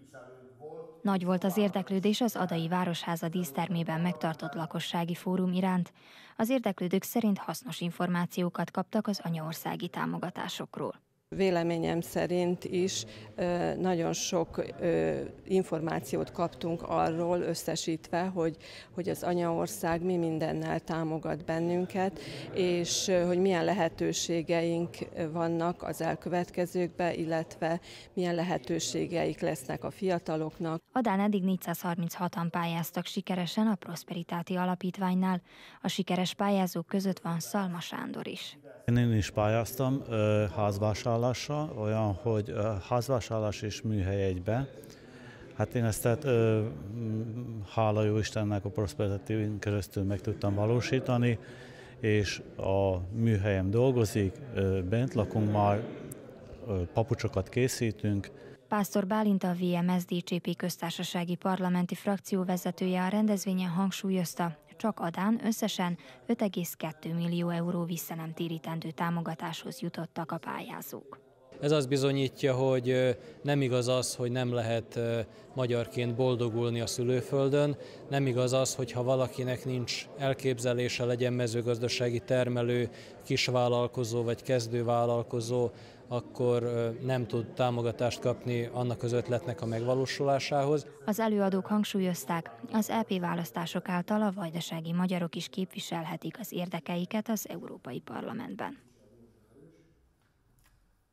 Nagy volt az érdeklődés az Adai Városháza dísztermében megtartott lakossági fórum iránt. Az érdeklődők szerint hasznos információkat kaptak az anyaországi támogatásokról. Véleményem szerint is nagyon sok információt kaptunk arról összesítve, hogy az anyaország mi mindennel támogat bennünket, és hogy milyen lehetőségeink vannak az elkövetkezőkben, illetve milyen lehetőségeik lesznek a fiataloknak. Adán eddig 436-an pályáztak sikeresen a Prosperitáti Alapítványnál. A sikeres pályázók között van Szalma Sándor is. Én is pályáztam házvásárlásra, olyan, hogy házvásárlás és műhely egybe. Hát én ezt hála jó Istennek a Prosperitátyn keresztül meg tudtam valósítani, és a műhelyem dolgozik, bent lakunk már, papucsokat készítünk. Pásztor Bálint, a VMSZDCP köztársasági parlamenti frakció vezetője a rendezvényen hangsúlyozta, csak Adán összesen 5,2 millió euró visszanemtérítendő támogatáshoz jutottak a pályázók. Ez azt bizonyítja, hogy nem igaz az, hogy nem lehet magyarként boldogulni a szülőföldön, nem igaz az, hogy ha valakinek nincs elképzelése, legyen mezőgazdasági termelő, kisvállalkozó vagy kezdővállalkozó, akkor nem tud támogatást kapni annak az ötletnek a megvalósulásához. Az előadók hangsúlyozták, az EP választások által a vajdasági magyarok is képviselhetik az érdekeiket az Európai Parlamentben.